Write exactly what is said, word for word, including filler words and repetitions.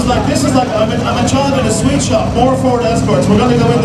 is like, this is like, I'm a, I'm a child in a sweet shop, more Ford Escorts. We're going to go in